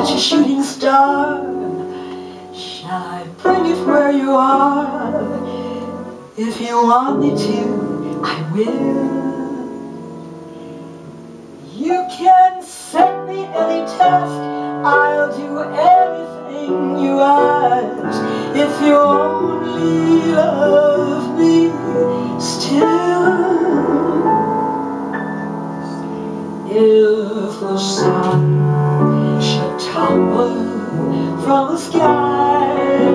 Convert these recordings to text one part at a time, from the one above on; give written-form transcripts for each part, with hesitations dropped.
catch a shooting star. Shall I bring it where you are? If you want me to, I will. You can set me any task, I'll do anything you ask. If you only love me still. If the sun should tumble from the sky,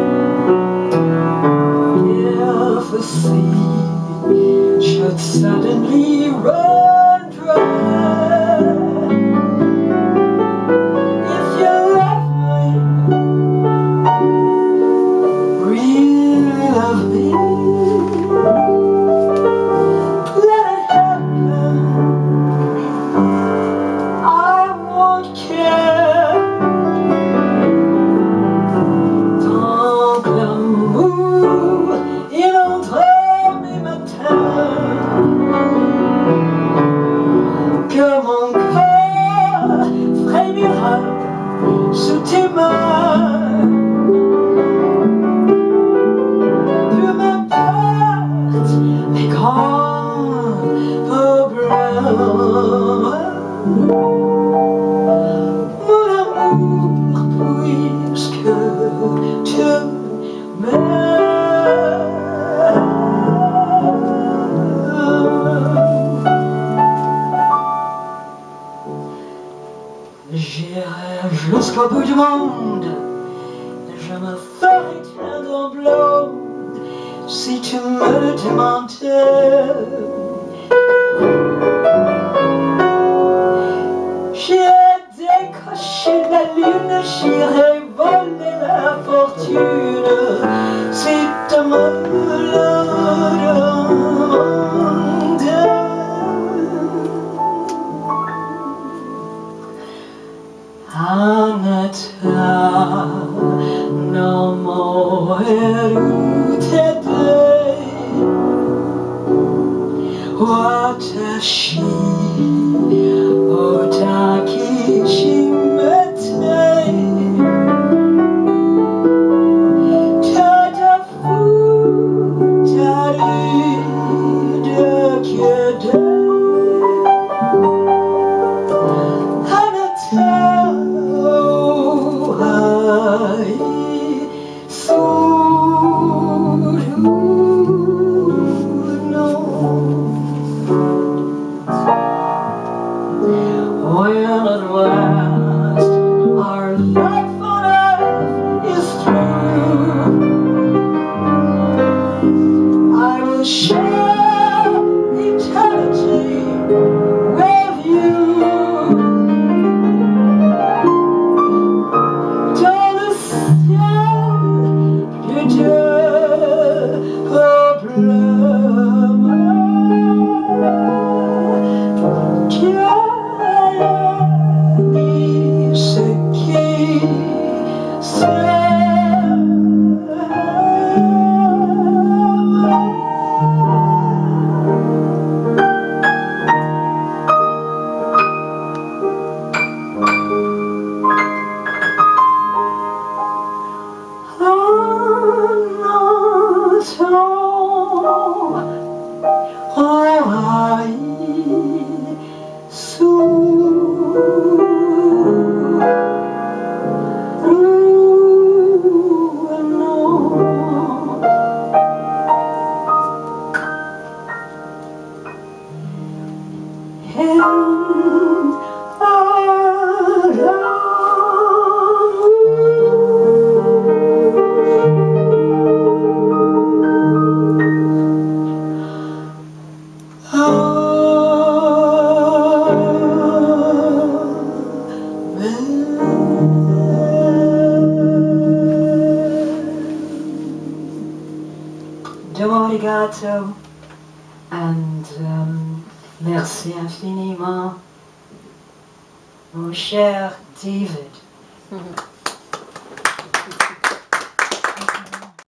if the sea should suddenly run dry, if you love me, really love me, let it happen. I won't care. Tant que l'amour il entre mes matins, que mon corps frémira sous tes mains. Peu m'importe les grands problèmes, mon amour, puisque tu m'aimes. J'irai jusqu'au bout du monde, je me ferai tiendre en blonde si tu me le demandais. J'irai décocher la lune, j'irai voler la fortune si tu me le demandes. Anata no moeru today. Watashi o takishimete. Tadafu tari dekede. When at last our life on earth is through, I will share eternity with you. Dans le ciel de Dieu problème, Arigato, and merci infiniment, mon cher David.